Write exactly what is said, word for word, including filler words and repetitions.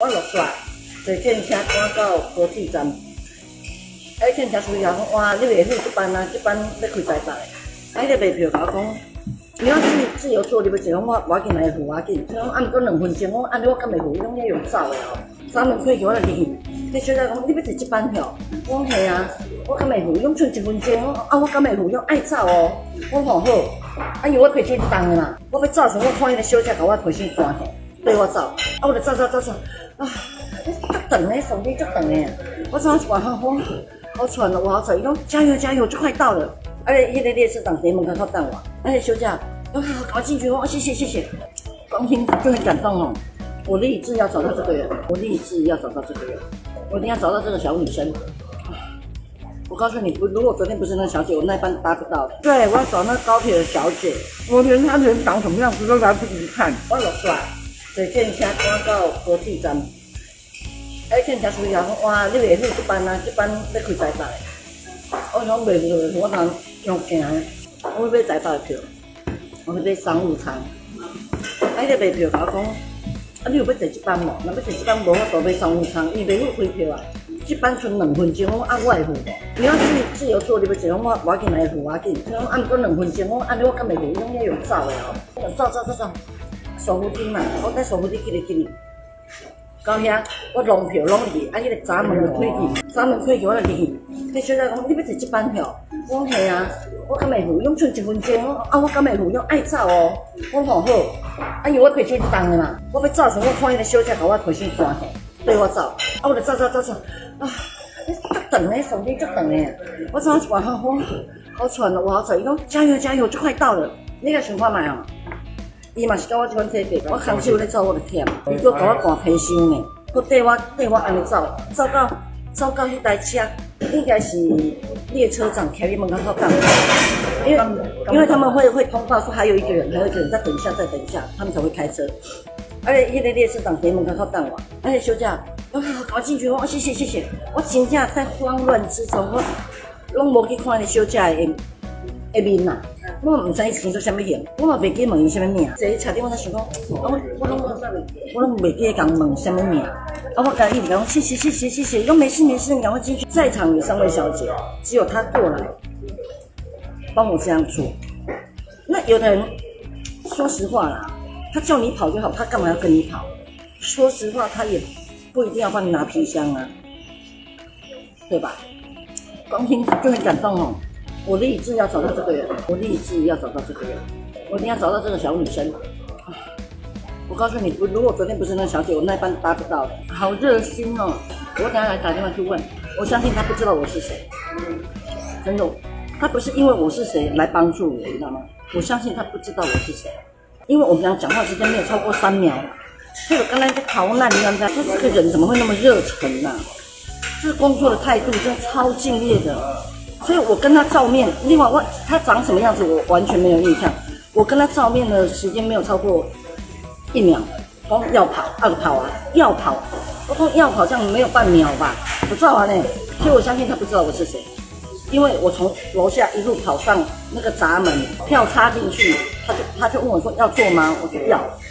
我落煞，坐电车赶到高铁站，啊，电车司机讲，哇，你袂去这班啊，这班要开台北。啊，迄个卖票甲我讲，你要自自由坐，你要坐，我我紧来付我紧。我讲啊，毋过两分钟，我按你我敢袂付，伊讲你用走的哦。三门开去我就入去，迄小姐讲，你要坐这班票？我讲系啊，我敢袂付，伊讲剩一分钟，我啊我敢袂付，伊讲爱走哦。我讲好，啊因为我开手一动的嘛，我要走时，我看迄个小姐甲我开手关起，对我走，啊我就走走走走，啊，足长的，手机足长的，我怎一晚上好好喘了，我好喘，伊讲加油加油，就快到了。而且迄个列车长在门口靠等我，而且休假，啊，赶快进去哦，谢谢谢谢。光听就很感动哦。我立志要找到这个人，我立志要找到这个人，我一定要找到这个小女生。我告诉你，如果昨天不是那小姐，我那班搭不到的。对，我要找那高铁的小姐，我连她人长什么样子都来不及看。我落煞，坐电车赶到高铁站，啊，电车司机讲，哇，你袂去这班啊，这班要开台北。我讲袂去，我通用行，我要买台北的票，我要买商务舱。啊，迄个卖票甲我讲，啊，你有要坐这班无？若要坐这班无，我都买商务舱，伊袂去开票啊。这班剩两分钟，我啊我会付无？你要自自由坐，你要坐，我我紧来付我紧。我讲啊，毋过两分钟，我按你我敢袂付，伊讲你用走的哦。走走走走，手扶梯嘛，我等手扶梯去哩去哩。到遐，我弄票弄入去，啊，迄个闸门就开去，闸门开去我就入去。迄小姐讲，你要坐这班票？我讲系啊，我敢袂付，伊讲剩一分钟，啊，我敢袂付，伊讲爱走哦。我讲好，啊，因为我开手一动的嘛，我要走时，我看迄个小姐甲我开手关起，对我走，啊，我就走走走走，啊，足长的，手机足长的，我怎一晚上好好喘了，我好喘，伊讲加油加油，就快到了，你甲想看卖哦。伊嘛是甲我即款体格，我空手咧走，我就忝，伊佫甲我寒皮箱呢，佫缀我缀我安尼走，走到走到迄台车，应该是列车长徛伫门口靠等，因为因为他们会会通报说还有一个人，还有一个人再等一下，再等一下，他们才会开车。而且迄个列车长伫门口靠等我，而且小姐，啊，赶快进去，我谢谢谢谢，我真正在慌乱之中，我拢无去看迄小姐的的面呐。我嘛唔知伊生做啥物型，我嘛袂记问伊啥物名。坐喺车顶，我才想讲，我我拢我拢袂记讲问啥物名。啊，我甲伊讲谢谢谢谢谢谢，伊讲没事没事，你赶快进去。在场有三位小姐，只有她过来帮我这样做。那有的人，说实话啦，他叫你跑就好，他干嘛要跟你跑？说实话，他也不一定要帮你拿皮箱啊，对吧？光听就很感动哦。我立志要找到这个人，我立志要找到这个人，我一定要找到这个小女生。我告诉你，如果昨天不是那小姐，我那班搭不到的。好热心哦！我等下来打电话去问，我相信她不知道我是谁，真的，她不是因为我是谁来帮助我，你知道吗？我相信她不知道我是谁，因为我们俩讲话时间没有超过三秒。所以我刚才在逃难，你知道吗？说这个人怎么会那么热忱呢、啊？这个工作的态度真的超敬业的。所以我跟他照面，另外我他长什么样子我完全没有印象。我跟他照面的时间没有超过一秒，光要跑，要跑啊，要跑，我光要跑这样没有半秒吧，我照完呢，所以我相信他不知道我是谁，因为我从楼下一路跑上那个闸门，票插进去，他就他就问我说要做吗？我说要。